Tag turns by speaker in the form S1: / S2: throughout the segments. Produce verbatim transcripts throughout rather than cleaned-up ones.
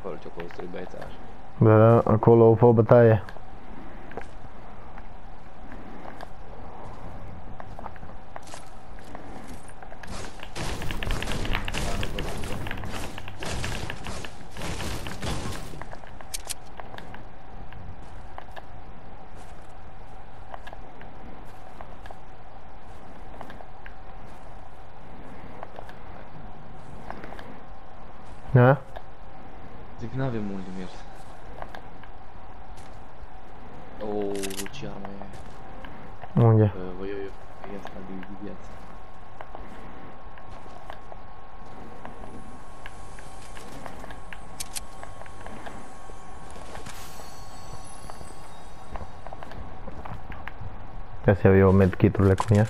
S1: acolo ce-o construi băieța așa.
S2: Da, acolo o fă bătaie. Da?
S1: Zic, n-avem mult de mers. Ooo, ce armă e?
S2: Unde?
S1: Voi eu, eu, e asta de viață.
S2: Ia să iau eu medkit-urile cum e.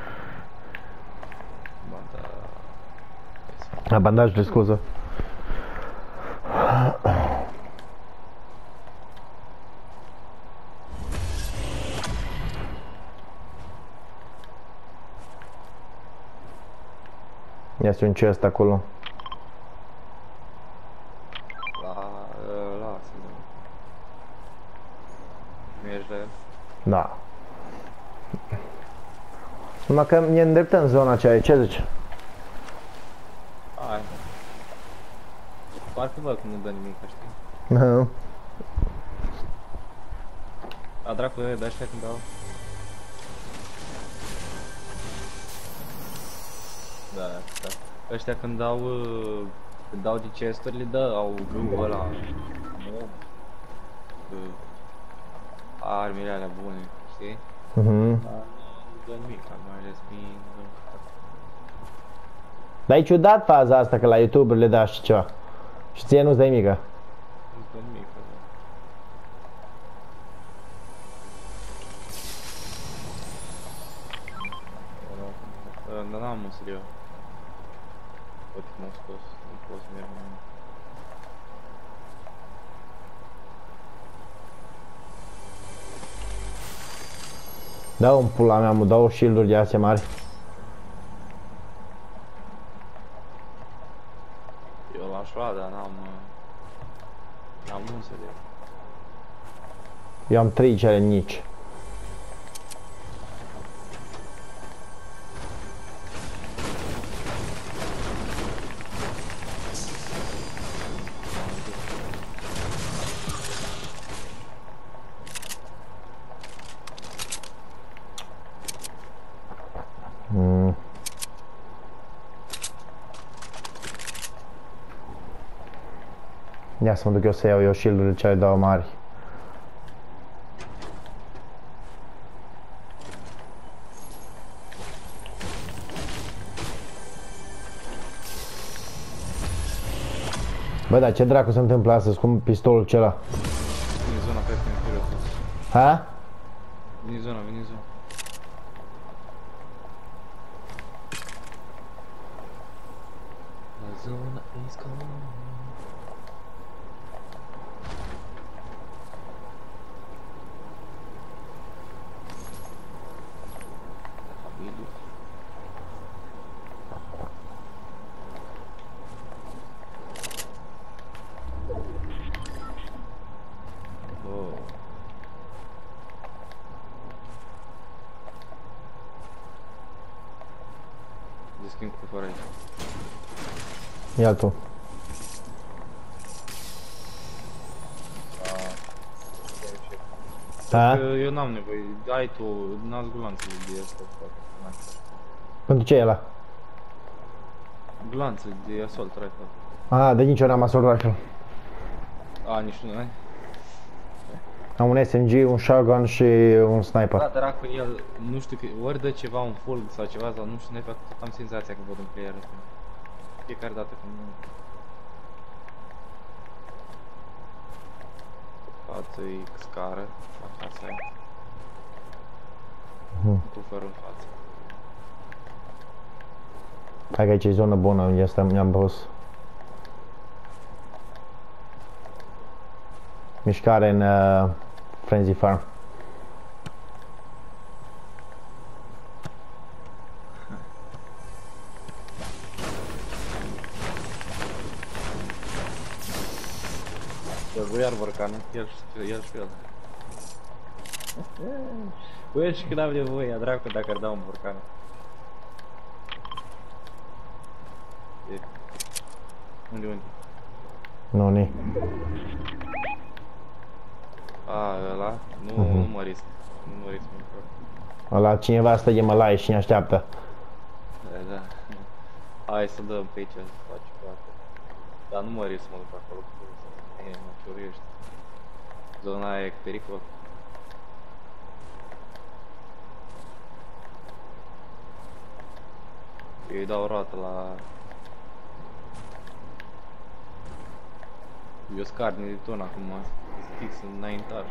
S1: Banda...
S2: La bandaj de scuză. Este un chest acolo.
S1: La... lasă-mă. Mergi la el?
S2: Da. Numai că ne îndreptăm zona aceea, ce zici?
S1: Hai. Parcă văd că nu dă nimic, știi?
S2: Nu.
S1: A dracu, de ăștia când dau. Da, da. Ăștia când dau, când dau de chest-urile, dă, au râu ăla. Mob. Armele alea bune, știi?
S2: Mhm.
S1: Dar nu dă nimic, mai ales fiind...
S2: Dar e ciudat faza asta că la YouTube le dai și ceva. Și ție nu-ți dai mică.
S1: Nu dă nimic, da. Dar n-am mă serios. Pot că m-au scos, nu pot să merg mai mult.
S2: Da un pula mea, mă dau shield-uri de astea mari.
S1: Eu l-aș lua, dar n-am... N-am unde să le iau.
S2: Eu am trei cele nici. Mm. Ia să mă duc eu să iau eu shield-urile cele două mari. Bă, dar ce dracu se întâmplă astăzi cu pistolul acela?
S1: Vine zona, cred că e curios.
S2: Ha?
S1: Vine zona, vine zona. La zona is coming. Habilu. Oh. De schimb cu fără aici.
S2: Ia tu. Ha?
S1: Eu n-am nevoie, ai tu, n-ați glanțele de asta.
S2: Pentru ce e ăla?
S1: Glanțe de assault rifle.
S2: Ah, de nici eu n-am assault rifle.
S1: A, nici nu ai?
S2: Am un S M G, un shotgun și un sniper.
S1: Da, dar cu el, nu știu, că ori dă ceva, un full sau ceva, sau nu știu, sniper, am senzația că văd un player ăsta. Fiecare dată când nu... Față-i scară, la fața aia.
S2: Mhm.
S1: Cu fără în față.
S2: Hai că aici e zonă bună unde stăm, ne-am pus. Mișcare în uh, Frenzy Farm.
S1: Dă iar borcanul, el și el și el. Băi, și când am nevoie, ia dracu, dacă ar da un borcan. E. Unde, unde?
S2: Nu, ni.
S1: A, ăla? Nu,
S2: Mhm.
S1: nu mă risc. Nu mă risc nimic.
S2: Ăla cineva stă de mălaie și ne așteaptă.
S1: Da, da. Hai să dăm pe aici, să faci toate. Dar nu mă risc să mă duc acolo. E, mă ciuriești. Zona aia e cu pericol. Eu îi dau roată la... Eu scar din ton acum, fix înaintar.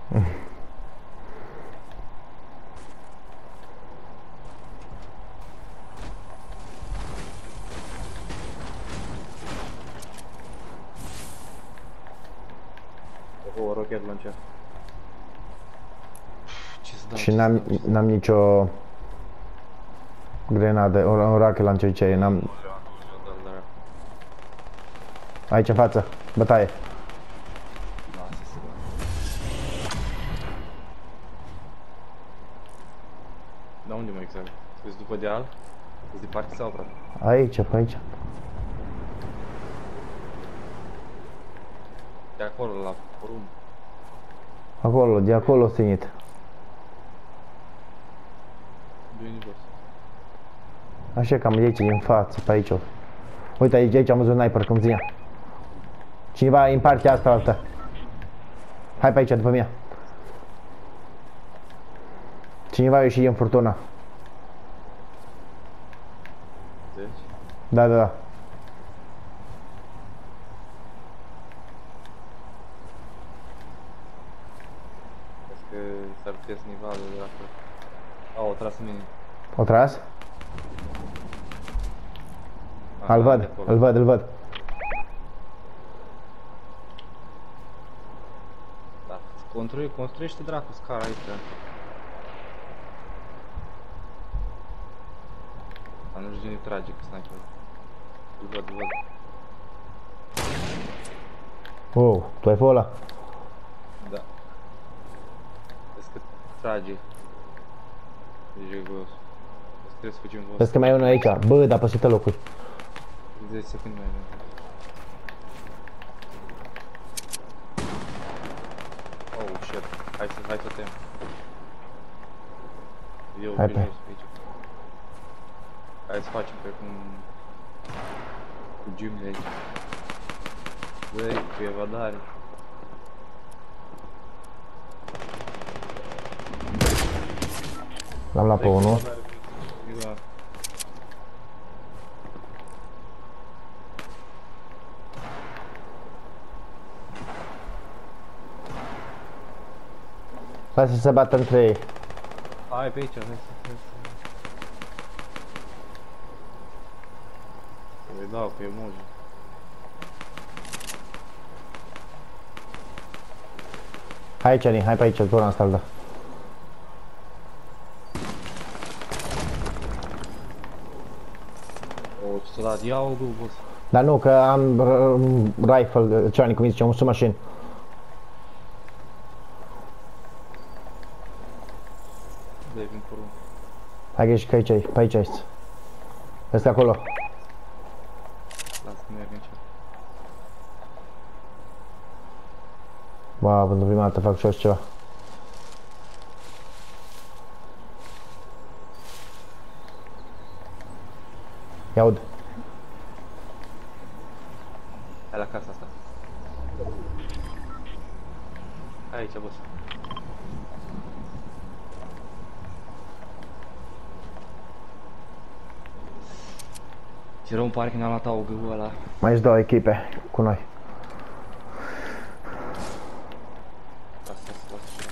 S1: O, rocket launcher. Ce să dau?
S2: Și n-am n-am nicio grenadă, o, o rocket launcher ce e, n-am... Aici în față, bătaie.
S1: Lasă să dau. Da, unde mă exact? Sunt după deal? Sunt de partea sau, frate?
S2: Aici, pe aici.
S1: De acolo, la porumb.
S2: Acolo, de acolo ținit.
S1: De unde jos?
S2: Așa, cam de aici, din față, pe aici. Uite, aici, aici am văzut sniper cum ținea. Cineva în partea asta altă. Hai pe aici, după mine. Cineva a ieșit din furtuna.
S1: Deci?
S2: Da, da, da.
S1: Crezi că s-ar putea să ne vadă de acolo. Au, o tras în mine.
S2: O tras?
S1: Aha,
S2: Îl
S1: de
S2: văd,
S1: acolo.
S2: îl văd, îl văd.
S1: Da, construi, construiește dracu scara aici. Dar nu știu de unde trage cu sniper. Îl văd, îl văd.
S2: Wow, tu ai fost ăla?
S1: Da. Vezi că trage. E jegos. Vezi că trebuie să fugim
S2: Vezi
S1: vos.
S2: că mai e unul aici. Bă, dar păsită locuri.
S1: zece secunde mai avem. Oh, shit. Hai să, hai să tem. Eu,
S2: Hai
S1: bine,
S2: pe.
S1: aici, pe aici. Hai să facem pe cum... Cu gimle aici. Băi, cu evadare.
S2: L-am luat pe unul.
S1: Da.
S2: Hai să se bată între ei.
S1: Hai pe aici, hai să... Hai să... Îi dau cu emoji.
S2: Hai aici, Ni, hai pe aici, zona asta, da.
S1: O, ce s-a dat? Ia-o, du, boss.
S2: Dar nu, că am r- rifle, ce cum îi zice, un submachine.
S1: Dă-i prin porumb.
S2: Hai că ești, că aici, ai, pe aici ești. Vezi că acolo.
S1: Lasă că merg încet.
S2: Wow, pentru prima dată fac și eu ceva. Ia aud.
S1: Hai la casa asta. Hai aici, boss. Ce rău îmi pare că n-am luat augul ăla.
S2: Mai ești două echipe cu noi.
S1: Asta, asta, asta.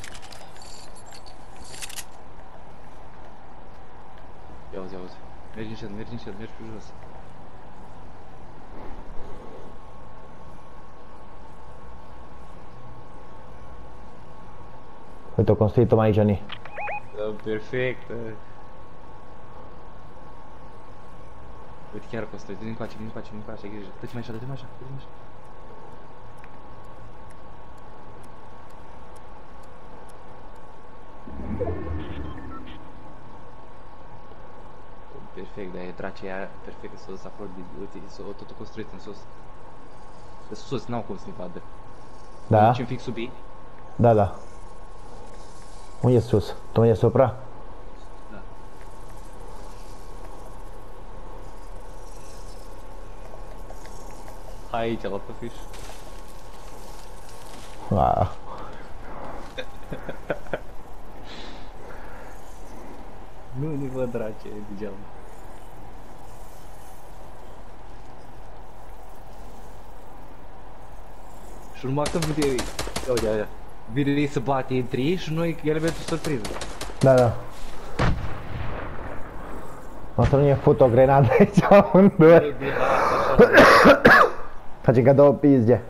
S1: Ia auzi, auzi. Mergi încet, mergi încet, mergi pe jos.
S2: Uite, o construit-o mai aici, Ni.
S1: Da, perfect. Uite, chiar construit. Vine încoace, vine încoace, vine încoace, ai grijă. Dă-te mai așa, dă-te mai așa, dă-te mai așa. perfect, dar e dracea aia perfect sus, acolo, uite, s-o totul construit în sus. De sus, n-au cum să-i vadă.
S2: Da?
S1: Ducem fix sub ei?
S2: Da, da. Unde e sus? Tu unde e supra?
S1: Da. Hai aici, la pe fiș.
S2: Wow.
S1: Nu, nu văd drace, degeaba. Și numai că vede, uite, uite, vede ei să bate între ei și noi elementul surpriză.
S2: Da, da. O să nu ne fut o grenadă aici amândoi. Facem ca două pizde.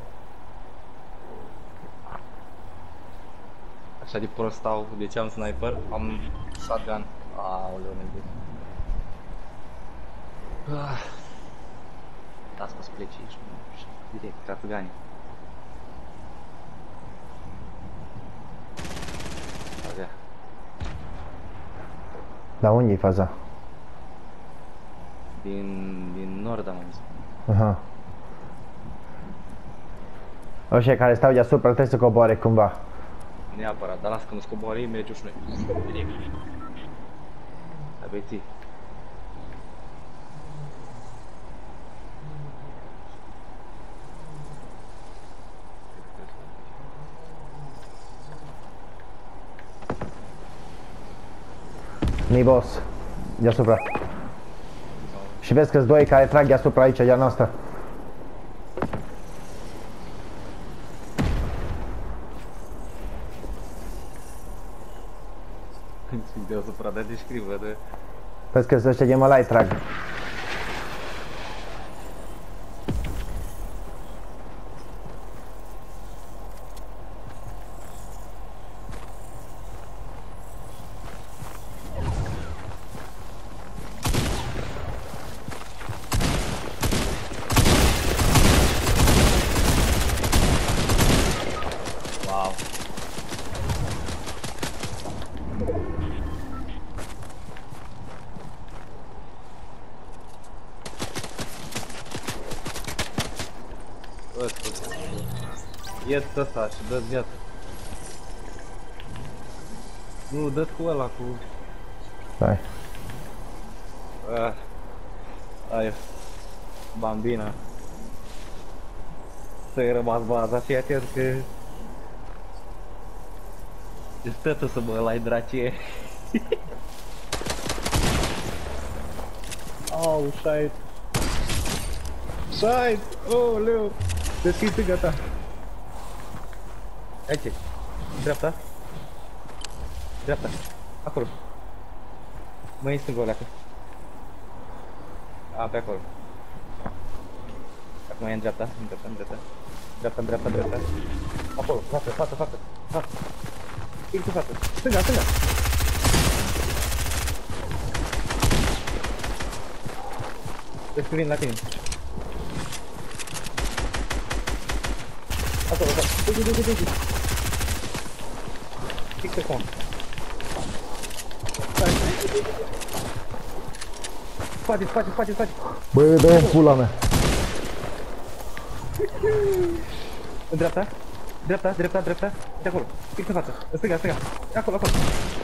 S1: Așa de prost stau, deci am sniper, am shotgun. Aoleu, nebun. Ah. Las că-ți pleci și direct, cartugani. Avea.
S2: Dar unde e faza?
S1: Din, din nord am zis.
S2: Aha. Ăștia care stau deasupra trebuie să coboare cumva.
S1: Neapărat, dar las că nu scoboară ei, mergem și noi. Direct. Hai băieții.
S2: Mi boss. Deasupra. Și vezi că-s doi care trag deasupra aici, de-a noastră.
S1: Deasupra, dar descrie, de...
S2: Vezi că-s ăștia de mălai trag.
S1: Wow. Ăsta. Ia-ți ăsta și dă-ți viață. Nu, dă-ți cu ăla, cu...
S2: Stai.
S1: Ah. Aia. Bambina. Să-i rămas baza, fii atent că... Deci tătă să mă ăla-i dracie. Au, shit. Shit! Oh, leu! Deschid stânga ta. Aici. Dreapta. Dreapta. Acolo. Mai în stânga o leacă. A, pe acolo. Acum e în dreapta, în dreapta, în dreapta. Dreapta, în dreapta, în dreapta. Acolo, față, față, față, față. Fix în față. Stânga, stânga. Vezi că vin la tine. Acolo, acolo. Duci, duci, duci, duci. Fix acum. Spate, spate, spate, spate.
S2: Băi, dă-o în pula mea.
S1: În dreapta, dreapta, dreapta, dreapta, de acolo, fix în față, în stânga, în stânga, acolo, acolo.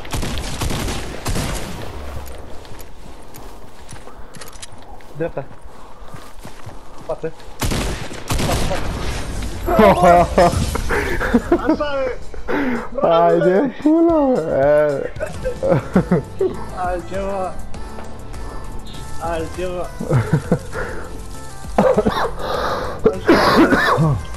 S1: Dreapta. Față. Față, față. Așa e!
S2: Haide, pula mea.
S1: Altceva. Altceva. Așa e.